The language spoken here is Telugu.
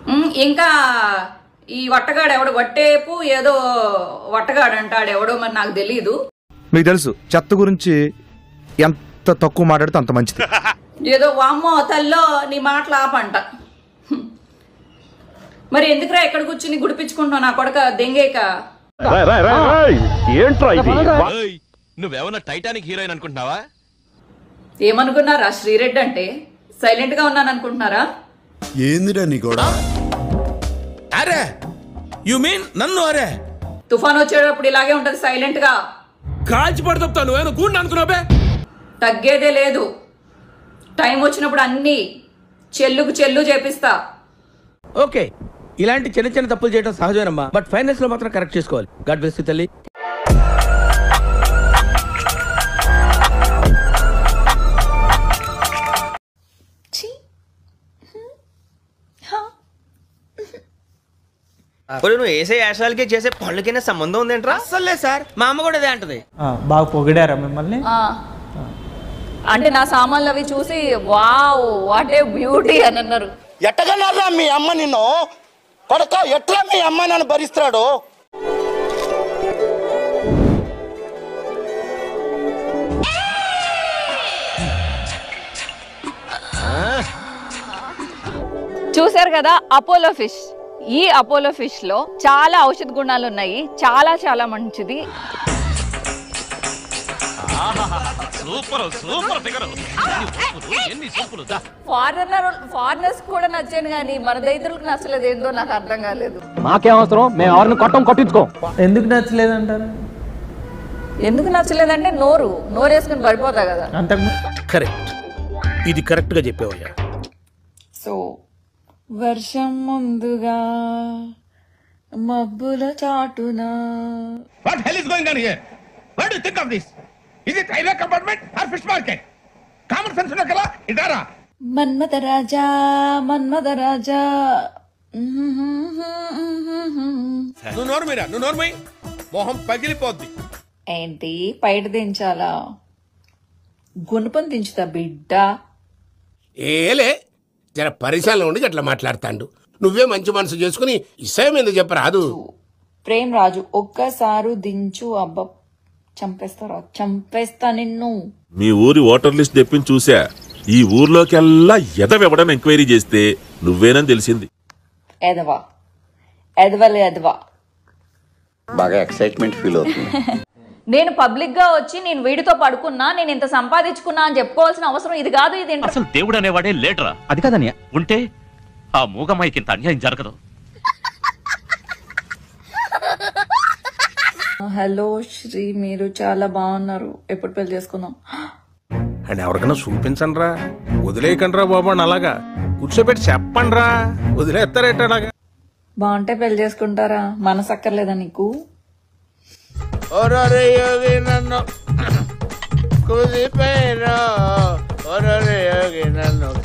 ఇంకా ఈ వట్టగాడు ఎవడు వట్టేపు ఏదో వట్టగాడు అంటాడు ఎవడో మరి నాకు తెలీదు. మీకు తెలుసు చెత్త గురించి ఎంత తక్కువ మాట్లాడితే అంత మంచిది. ఏదో వామ్మో తల్లో నీ మాటలు ఆపంట. మరి ఎందుకురా ఎక్కడ కూర్చుని గుడిపించుకుంటున్నావు నా కొడక దెంగేక? నువ్వేమన్నా టైటానిక్ హీరోయిన్ అనుకుంటున్నావా? ఏమనుకున్నారా శ్రీరెడ్డి అంటే? సైలెంట్ గా ఉన్నాను అనుకుంటున్నారా? ఏందిరా నీ కూడా? అరే యు మీన్ నన్ను? అరే తుఫాన్ వచ్చేటప్పుడు ఇలాగే ఉంటది, సైలెంట్ గా కాల్చి పడతావు. నువ్వేనా గూండి అనుకున్నావే? తగ్గేదే లేదు. టైం వచ్చినప్పుడు అన్ని చెల్లుకు చెల్లు చేపిస్తా. ఓకే, ఇలాంటి చిన్న చిన్న తప్పులు చేయడం సహజమేనమ్మా, బట్ ఫైనాన్స్ లో మాత్రం కరెక్ట్ చేసుకోవాలి. గాడ్ బ్లెస్ యు తల్లి. నువ్వు వేసే యాశాలకి చేసే పళ్ళకైనా సంబంధం ఉందేంట్రా? అసలే సార్, మా అమ్మ కూడా అదే అంటది. బాగా పొగిడారా మిమ్మల్ని? అంటే నా సామాన్లు అవి చూసి వావ్ వాట్ ఏ బ్యూటీ అని అన్నారు. ఎట్టగలరా మీ అమ్మ నిన్ను కొడక? ఎట్లా మీ అమ్మ నన్ను భరిస్తాడు? చూసారు కదా అపోలో ఫిష్. ఈ అపోలో ఫిష్ లో చాలా ఔషధ గుణాలు ఉన్నాయి, చాలా చాలా మంచిది. ఫారినర్స్ కూడా నచ్చాను కానీ మన దైతులకు నచ్చలేదు. ఏందో నాకు అర్థం కాలేదు. మాకేం అవసరం, మేము ఎవరిని కొట్టించుకో. ఎందుకు నచ్చలేదు అంటారు? ఎందుకు నచ్చలేదంటే నోరేసుకుని పడిపోతా కదా. కరెక్ట్, ఇది కరెక్ట్ గా చెప్పేవయ్యా. సో వర్షం ముందుగా మబ్బుల చాటున. What hell is going on here? What do you think of this? Is it railway compartment or fish market? Common sense ఉన్న కదా ఇదారా. మన్మథ రాజా మన్మథ రాజా. నువ్వు నోర్మై మొహం పగిలిపోద్ది. ఏంటి పైట దించాలా? గుణపం దించుతా బిడ్డ. ఏలే జర పరిశాలలో ఉండి అట్లా మాట్లాడతాండు. నువ్వే మంచి మనసు చేసుకుని ఇసాయం ఎందుకు చెప్పరాదు? ప్రేమ్ రాజు ఒక్కసారి దించు. అబ్బా చంపేస్తా నిన్ను. మీ ఊరి ఓటర్ లిస్ట్ తెప్పించి చూసా. ఈ ఊర్లోకెల్లా ఎదవెవడని ఎంక్వైరీ చేస్తే నువ్వేనని తెలిసింది. ఎదవా ఎదవలే ఎదవా. బాగా ఎక్సైట్మెంట్ ఫీల్ అవుతుంది. నేను పబ్లిక్ గా వచ్చి నేను వీడితో పడుకున్నా, నేను ఇంత సంపాదించుకున్నా అని చెప్పుకోవాల్సిన అవసరం ఇది కాదు. ఇది అసలు దేవుడు అనేవాడే లేటరా. అది కాదన్నయ్య, ఉంటే ఆ మూగమ్మాయికి ఇంత అన్యాయం జరగదు. హలో శ్రీ, మీరు చాలా బాగున్నారు. ఎప్పుడు పెళ్లి చేసుకుందాం? అండ్ ఎవరికైనా చూపించండి రా, వదిలేయకండి రా బాబు అని అలాగా కూర్చోబెట్టి చెప్పండి రా. వదిలేస్తారేట అలాగా? బాగుంటే పెళ్లి చేసుకుంటారా? మనసు అక్కర్లేదా నీకు? నన్ను కుదిపోయినా నన్ను